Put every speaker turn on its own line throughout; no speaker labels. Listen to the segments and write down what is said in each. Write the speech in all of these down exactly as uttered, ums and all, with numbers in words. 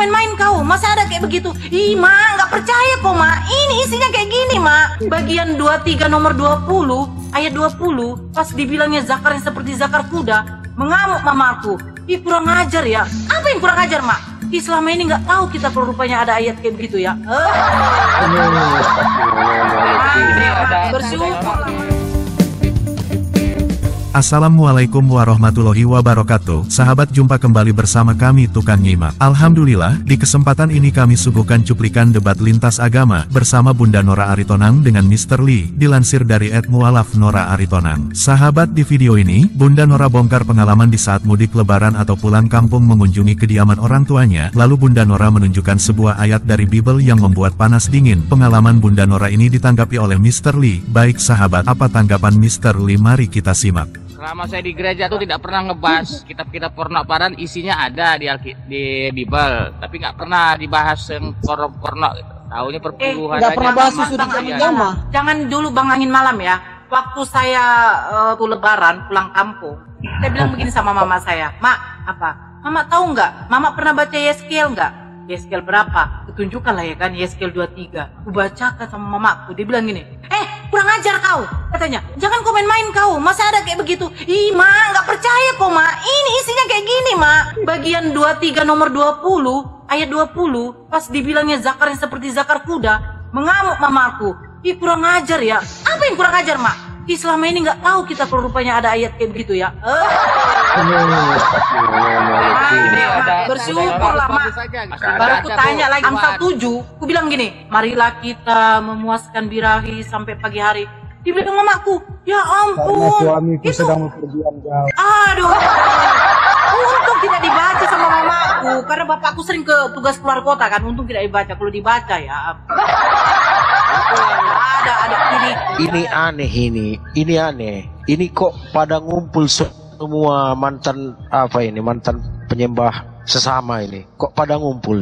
main-main kau, masa ada kayak begitu? Ih, Ma, nggak percaya kok, Ma. Ini isinya kayak gini, Ma. Bagian dua puluh tiga nomor dua puluh, ayat dua puluh, pas dibilangnya zakar yang seperti zakar kuda, mengamuk mamaku. Ih, kurang ajar ya. Apa yang kurang ajar, Ma? Ih, selama ini nggak tahu kita kalau rupanya ada ayat kayak begitu ya. Eh. Bersyukur.
Assalamualaikum warahmatullahi wabarakatuh. Sahabat, jumpa kembali bersama kami Tukang Nyimak. Alhamdulillah, di kesempatan ini kami suguhkan cuplikan debat lintas agama bersama Bunda Nora Aritonang dengan mister Lee, dilansir dari et mualaf Nora Aritonang. Sahabat, di video ini, Bunda Nora bongkar pengalaman di saat mudik lebaran atau pulang kampung mengunjungi kediaman orang tuanya, lalu Bunda Nora menunjukkan sebuah ayat dari Bible yang membuat panas dingin. Pengalaman Bunda Nora ini ditanggapi oleh mister Lee. Baik sahabat, apa tanggapan mister Lee? Mari kita simak.
Selama saya di gereja tuh tidak pernah ngebahas kitab-kitab porno, padahal isinya ada di Alki, di Bible, tapi nggak pernah dibahas yang porno gitu. Tahunya perpuluhan
eh,
aja.
pernah bahas sudah agama. Jangan dulu Bang Angin malam ya. Waktu saya uh, tuh lebaran pulang kampung, saya bilang begini sama mama saya, Mak, apa? Mama tahu nggak? Mama pernah baca Yeskel nggak? Yeskel berapa? Ketunjukkan lah ya kan, Yeskel dua puluh tiga. Aku bacakan sama mamaku, dia bilang gini, eh kurang ajar kau, katanya, jangan kau main-main kau, masa ada kayak begitu? Ih, Ma, nggak percaya kok, Ma, ini isinya kayak gini, Ma. Bagian dua puluh tiga nomor dua puluh, ayat dua puluh, pas dibilangnya zakar yang seperti zakar kuda, mengamuk mamaku. Ih, kurang ajar ya. Apa yang kurang ajar, Ma? Ih, selama ini nggak tahu kita kalau rupanya ada ayat kayak begitu ya. Eh. Bersyukur lah, Mak. Baru aku tanya lagi Amsal tujuh, aku bilang gini, marilah kita memuaskan birahi sampai pagi hari. Dibilang mamaku, ya ampun,
suamiku
itu
sedang bepergian jauh.
Aduh, untung tidak dibaca sama mamaku, karena bapakku sering ke tugas keluar kota kan, untung tidak dibaca. Kalau dibaca ya ada ada ini.
Ini aneh ini, ini aneh. Ini kok pada ngumpul semua mantan apa ini, mantan penyembah sesama ini. Kok pada ngumpul?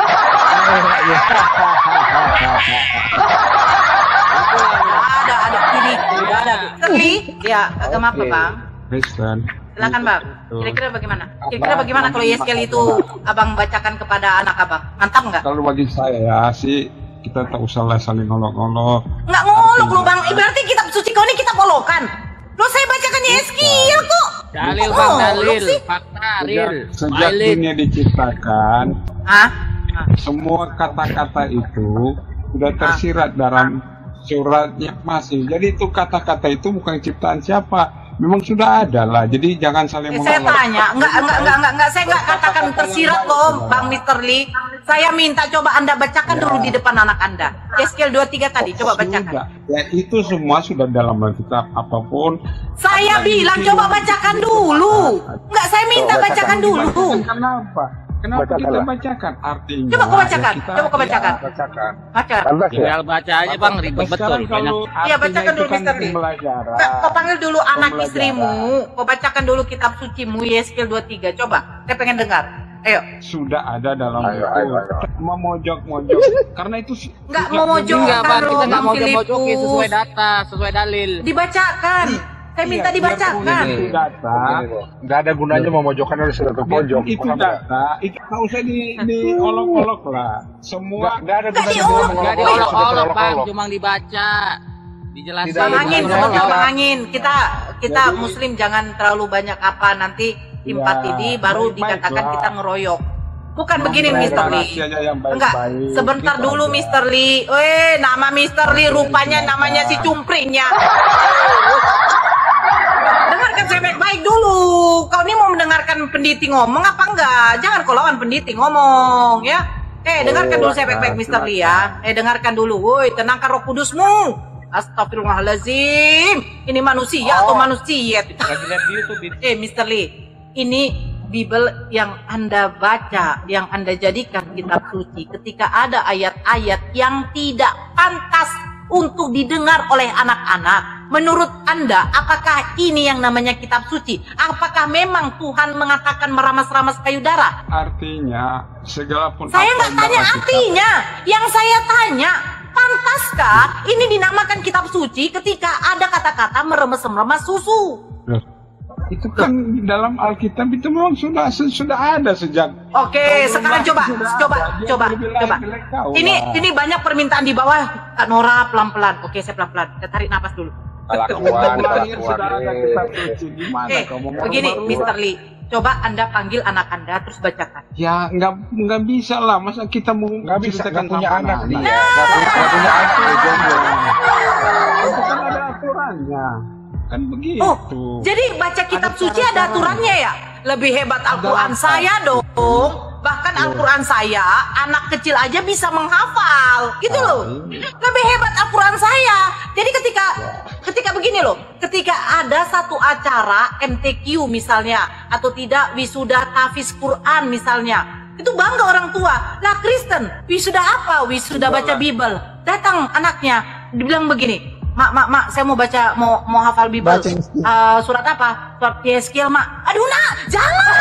ada ada ini, ada. Tapi ya agama apa, Bang?
Kristen.
Silakan, Bang. Kira-kira bagaimana? Kira-kira bagaimana kalau Yeskel itu Abang bacakan kepada anak Abang? Mantap nggak?
Kalau bagi saya ya sih, kita tak usah lah saling ngolok-ngolok.
Nggak ngolok lu, Bang. Ibaratnya kitab suci kau ini kita polokan. Lo saya bacakan Yeskel kok.
Dalil, Bang, dalil, fakta, real.
Sejak dunia diciptakan,
Hah?
semua kata-kata itu sudah tersirat dalam suratnya masing. Jadi itu kata-kata itu bukan ciptaan siapa. Memang sudah ada lah, jadi jangan saling
Eh,
mengolok.
saya tanya, enggak, enggak, enggak, enggak, enggak, saya enggak katakan tersirat loh, Bang mister Lee. Saya minta coba Anda bacakan
Ya.
dulu di depan anak Anda. Yeskel dua puluh tiga tadi, coba bacakan.
Sudah. Ya itu semua sudah dalam Alkitab apapun.
Saya bilang coba bacakan dulu. Enggak, saya minta bacakan dulu.
Kenapa? Kenapa kita bacakan? Artinya
Coba kau bacakan,
ya kita-
coba kau bacakan.
ya, bacakan.
Baca.
Tinggal baca aja, Bang, ribet betul.
Sekarang
Banyak.
kalau
Iya,
artinya
bacakan
itu
dulu,
kan
mister Lee.
pembelajaran.
Kak, kau panggil dulu anak
Pembelajaran.
istrimu. Kau bacakan dulu kitab sucimu Yeskel dua puluh tiga. Coba, saya pengen dengar. Ayo.
Sudah ada dalam
Ayo,
buku.
ayo, ayo.
Memojok-mojok. Karena itu
Enggak mau mojok.
Enggak, Bang, kita
Bang
nggak mau
Filipus.
jokokin sesuai data, sesuai dalil.
Dibacakan. Saya minta
Iya,
dibacakan.
Itu data.
Nggak ada gunanya memojokkan harus sudah ke pojok.
Itu data. Itu nggak usah di diolok-olok lah. Semua
Nggak ada
Nggak
gunanya
diolok.
memojokkan,
Enggak
sudah
diolok-olok, Bang,
terolok-olok.
cuma dibaca. Dijelaskan.
Bang Angin,
Bukan
sebentar
diolok.
Bang Angin. Kita kita
Jadi-
Muslim jangan terlalu banyak apa nanti simpati
Ya,
di baru
baik-baik
dikatakan
lah.
kita ngeroyok. Bukan begini
Memperoleh
mister Lee.
rahasianya yang
Enggak,
baik-baik.
sebentar
Gitu
dulu
aja.
mister Lee. Weh, nama mister Lee rupanya namanya si Cumprinya. Dengarkan saya baik-baik dulu. Kau ini mau mendengarkan penditi ngomong apa enggak? Jangan kau lawan penditi ngomong ya. Eh, dengarkan dulu saya baik-baik mister Lee ya. Eh, dengarkan dulu. Woi, tenangkan Roh Kudusmu. Astagfirullahaladzim. Ini manusia atau manusia? Eh, mister Lee, ini Bible yang Anda baca, yang Anda jadikan kitab suci, ketika ada ayat-ayat yang tidak pantas untuk didengar oleh anak-anak, menurut Anda, apakah ini yang namanya kitab suci? Apakah memang Tuhan mengatakan meramas-ramas payudara?
Artinya segala pun
Saya
apa
nggak
yang
tanya
dalam kitab-
artinya. Yang saya tanya, pantaskah ini dinamakan kitab suci ketika ada kata-kata meremes-remes susu?
Loh, Itu kan dalam Alkitab itu memang sudah sudah ada sejak.
Oke, sekarang coba,
sudah
coba,
ada. Dia
coba,
lebih
coba.
jelek kau
Ini
lah.
ini banyak permintaan di bawah. Kak Nora pelan-pelan. Oke, saya pelan-pelan. Saya tarik napas dulu.
Kelakuan,
Lahir
kelakuan.
sudah ada kitab suci. Gimana
Eh,
kau mau
begini,
baru-baru?
mister Lee. Coba Anda panggil anak Anda terus bacakan.
Ya nggak nggak bisa lah, masa kita mau
Nggak bisa,
ceritakan
nggak punya
sama
anak dia.
anak.
Nggak punya, nggak punya anak dia jomblo.
Itu kan ada aturannya, kan begitu.
Oh, jadi baca kitab suci ada aturannya ya? Lebih hebat Al-Quran saya dong. Bahkan Al-Quran saya, anak kecil aja bisa menghafal. Gitu loh. Lebih hebat Al-Quran saya. Jadi ketika ketika begini loh, ketika ada satu acara M T Q misalnya, atau tidak wisuda tahfiz Quran misalnya, itu bangga orang tua. Lah Kristen, wisuda apa? Wisuda baca Bible. Datang anaknya, dibilang begini, Mak, mak, mak, saya mau baca, mau mau hafal Bible. Uh, surat apa? Surat Yeskiel, mak. Aduh, nak, jangan.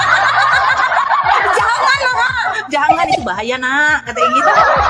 Jangan, nak. Jangan, itu bahaya, nak. Katanya gitu.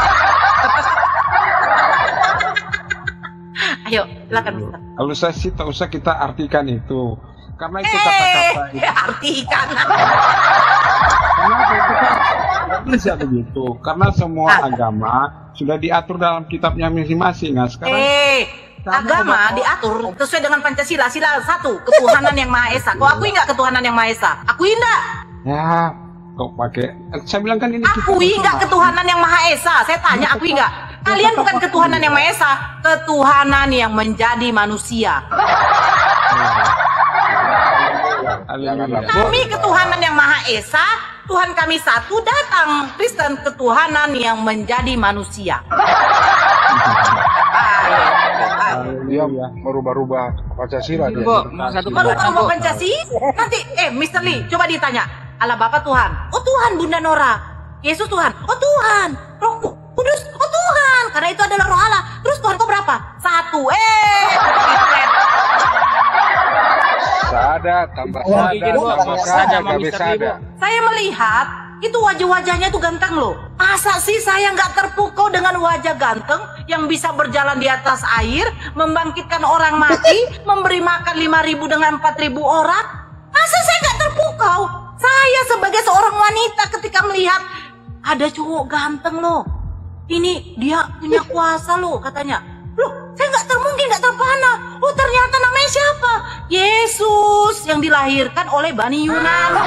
Ayo, silakan, Mister.
Kalau saya sih tak usah kita artikan itu, karena itu
Eh,
kata-kata itu.
artikan.
Karena itu kan nggak bisa begitu, karena semua
Ah.
agama sudah diatur dalam kitabnya masing-masing. Nah, sekarang
Eh, agama diatur sesuai dengan Pancasila. Sila satu, ketuhanan yang Maha Esa. Kau akui nggak ketuhanan yang Maha Esa? Akui nggak?
ya kok pakai, saya bilang kan ini kita
Akui nggak
bersama.
ketuhanan yang Maha Esa? Saya tanya, akui nggak? Kalian bukan ketuhanan yang Maha Esa, ketuhanan yang menjadi manusia.
Haleluya.
Kami ketuhanan yang Maha Esa, Tuhan kami satu, datang Kristen ketuhanan yang menjadi manusia.
Dia merubah-rubah Pancasila. dia.
Bu, mau satu
Baru
pertanyaan,
kamu
Bu.
Pancasila, nanti eh mister Lee, coba ditanya. Allah Bapa Tuhan, oh Tuhan Bunda Nora, Yesus Tuhan, oh Tuhan, Roh Kudus, oh Tuhan, karena itu adalah Roh Allah. Terus Tuhan kau berapa? Satu. Eh,
Sada, tambah
Oh,
sada,
izin, Bu.
tambah
Sada
sada,
sama
gabe
Mister
sada.
Ibu.
saya melihat itu wajah-wajahnya itu ganteng loh. Masa sih saya nggak terpukau dengan wajah ganteng yang bisa berjalan di atas air, membangkitkan orang mati, memberi makan lima ribu dengan empat ribu orang? Masa saya nggak terpukau? Saya sebagai seorang wanita ketika melihat ada cowok ganteng loh. Ini dia punya kuasa loh katanya. Loh, saya nggak termungkin, nggak terpana. Oh, ternyata namanya siapa? Yesus yang dilahirkan oleh Bani Yunani.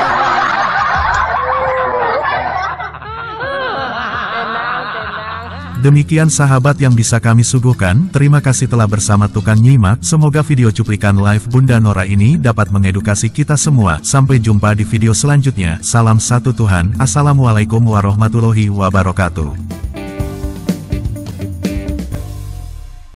Demikian sahabat yang bisa kami suguhkan, terima kasih telah bersama Tukang Nyimak, semoga video cuplikan live Bunda Nora ini dapat mengedukasi kita semua. Sampai jumpa di video selanjutnya, salam satu Tuhan, Assalamualaikum warahmatullahi wabarakatuh.